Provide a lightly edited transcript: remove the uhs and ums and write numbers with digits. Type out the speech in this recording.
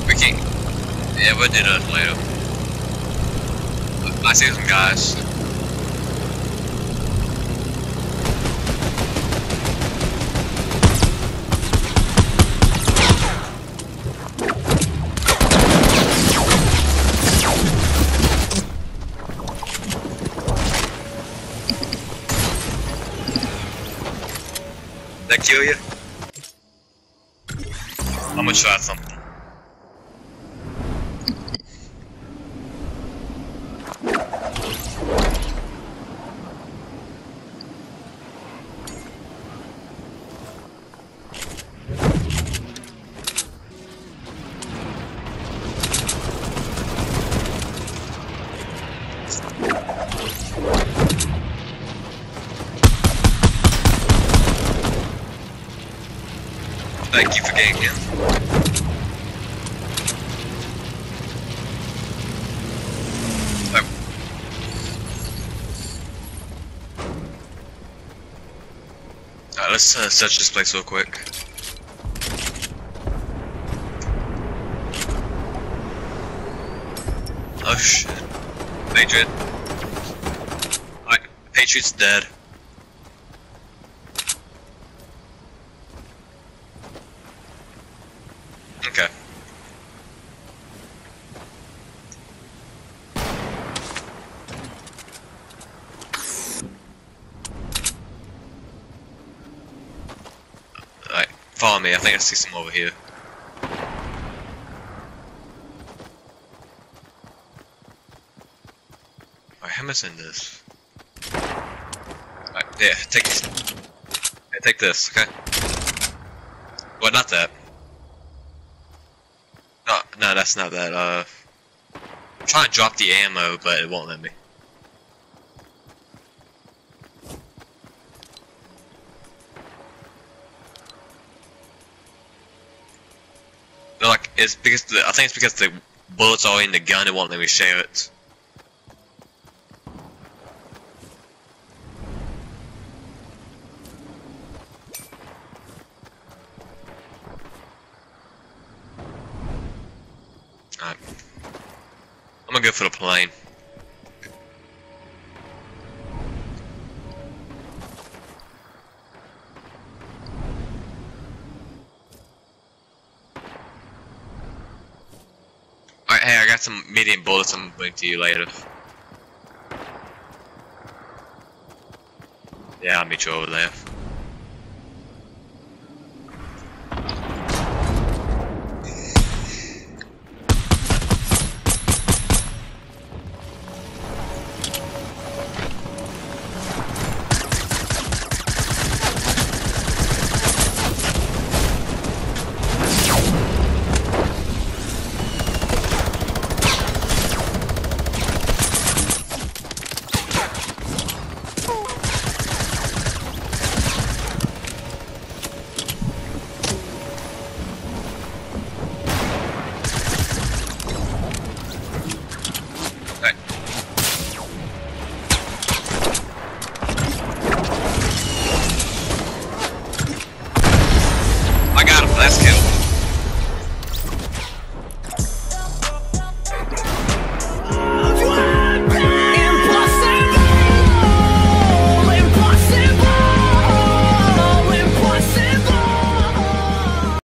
We can't. Yeah, we'll do that later. I see some guys. That kill you? I'm gonna try something. Thank you for getting in. Oh. Alright, let's search this place real quick. Oh shit. Patriot. Alright, Patriot's dead. Okay. Alright, follow me. I think I see some over here. Alright, how am I in this? Alright, yeah, take this. Yeah, take this, okay? Well, not that. No, that's not that. I'm trying to drop the ammo, but it won't let me. Like, it's because I think it's because the bullets are in the gun. It won't let me share it. Alright. I'm gonna go for the plane. Alright, hey, I got some medium bullets. I'm gonna bring to you later. Yeah, I'll meet you over there.